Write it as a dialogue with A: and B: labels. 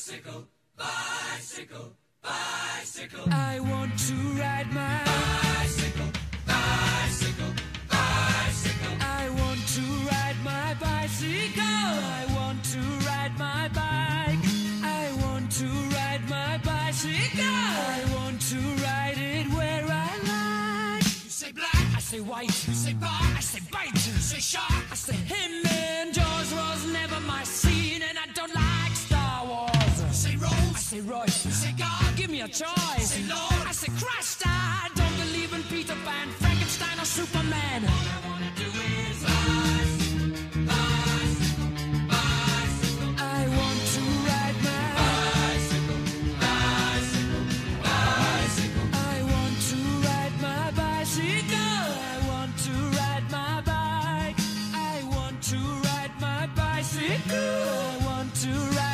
A: Bicycle, bicycle, bicycle.
B: I want to ride my
A: bicycle, bicycle, bicycle.
B: I want to ride my bicycle. I want to ride my bike. I want to ride my bicycle. I want to ride it where I like.
A: You say black,
B: I say white.
A: you say bar,
B: I say bite.
A: you say shark,
B: I say him and Jaws was never my scene, and I don't like Star Wars.
A: you say
B: I
A: Rose,
B: say Royce.
A: you say God,
B: Give me a choice.
A: say Lord.
B: I say Christ. I don't believe in Peter Pan, Frankenstein, or Superman.
A: All I wanna do is bicycle, bicycle, bicycle.
B: I want to ride my
A: Bicycle, bicycle, bicycle.
B: I want to ride my bicycle. I want to ride my bike. I want to ride my bicycle. I want to ride